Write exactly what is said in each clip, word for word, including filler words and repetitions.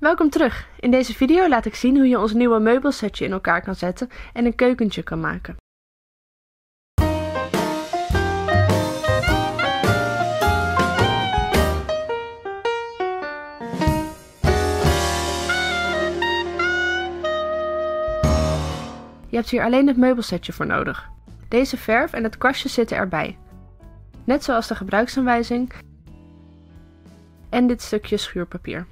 Welkom terug! In deze video laat ik zien hoe je ons nieuwe meubelsetje in elkaar kan zetten en een keukentje kan maken. Je hebt hier alleen het meubelsetje voor nodig. Deze verf en het kwastje zitten erbij. Net zoals de gebruiksaanwijzing en dit stukje schuurpapier.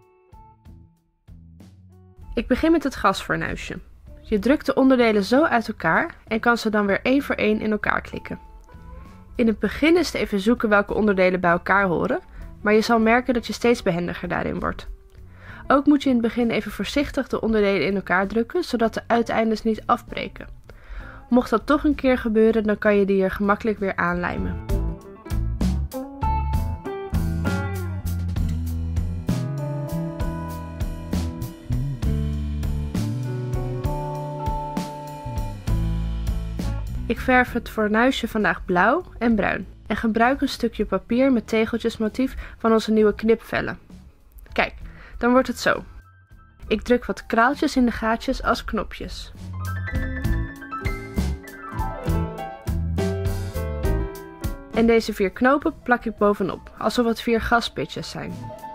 Ik begin met het gasfornuisje. Je drukt de onderdelen zo uit elkaar en kan ze dan weer één voor één in elkaar klikken. In het begin is het even zoeken welke onderdelen bij elkaar horen, maar je zal merken dat je steeds behendiger daarin wordt. Ook moet je in het begin even voorzichtig de onderdelen in elkaar drukken, zodat de uiteindes niet afbreken. Mocht dat toch een keer gebeuren, dan kan je die er gemakkelijk weer aanlijmen. Ik verf het fornuisje vandaag blauw en bruin en gebruik een stukje papier met tegeltjesmotief van onze nieuwe knipvellen. Kijk, dan wordt het zo. Ik druk wat kraaltjes in de gaatjes als knopjes. En deze vier knopen plak ik bovenop, alsof het vier gaspitjes zijn.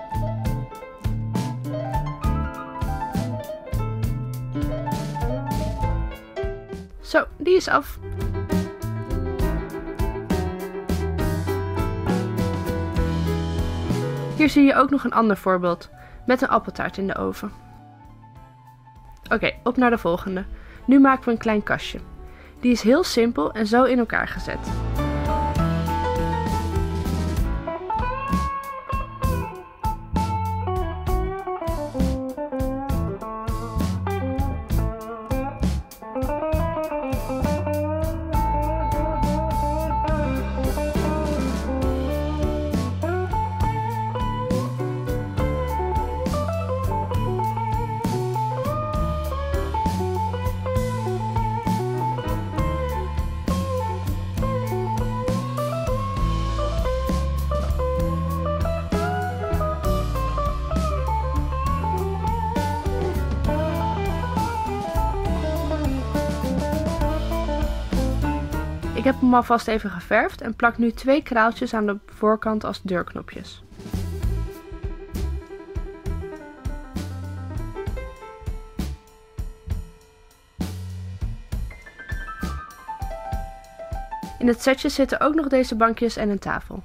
Zo, die is af. Hier zie je ook nog een ander voorbeeld, met een appeltaart in de oven. Oké, okay, op naar de volgende. Nu maken we een klein kastje. Die is heel simpel en zo in elkaar gezet. Ik heb hem alvast even geverfd en plak nu twee kraaltjes aan de voorkant als deurknopjes. In het setje zitten ook nog deze bankjes en een tafel.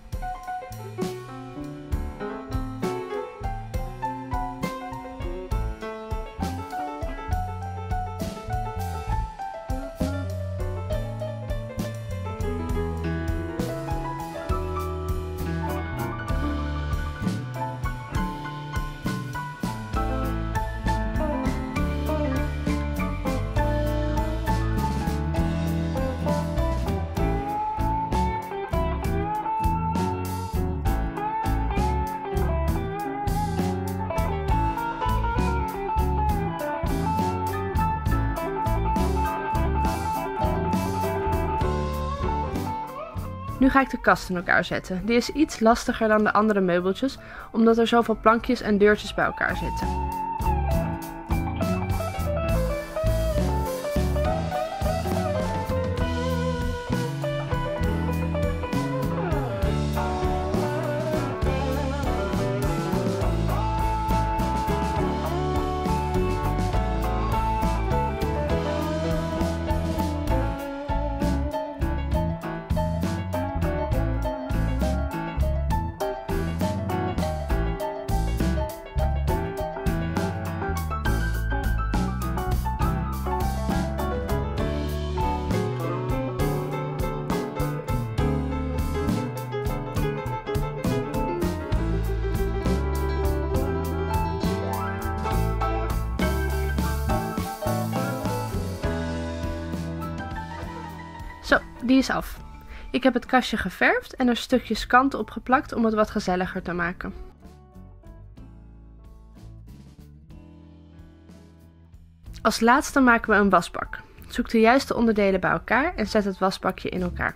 Nu ga ik de kast in elkaar zetten. Die is iets lastiger dan de andere meubeltjes, omdat er zoveel plankjes en deurtjes bij elkaar zitten. Zo, die is af. Ik heb het kastje geverfd en er stukjes kant opgeplakt om het wat gezelliger te maken. Als laatste maken we een wasbak. Zoek de juiste onderdelen bij elkaar en zet het wasbakje in elkaar.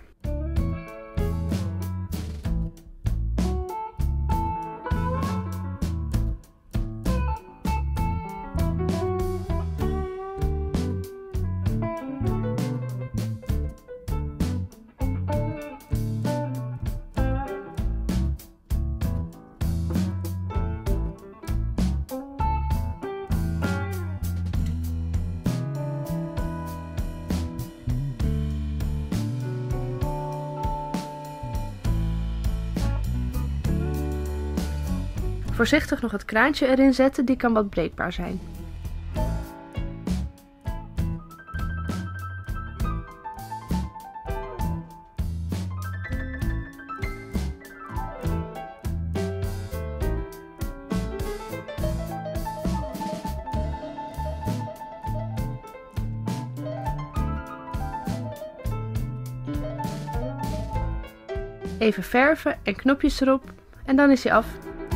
Voorzichtig nog het kraantje erin zetten, die kan wat breekbaar zijn. Even verven en knopjes erop en dan is hij af.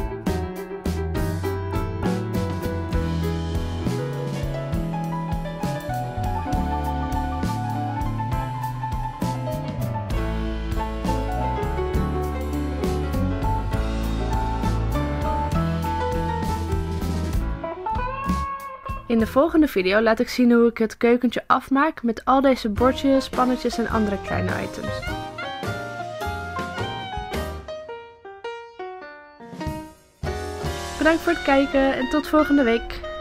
In de volgende video laat ik zien hoe ik het keukentje afmaak met al deze bordjes, pannetjes en andere kleine items. Bedankt voor het kijken en tot volgende week!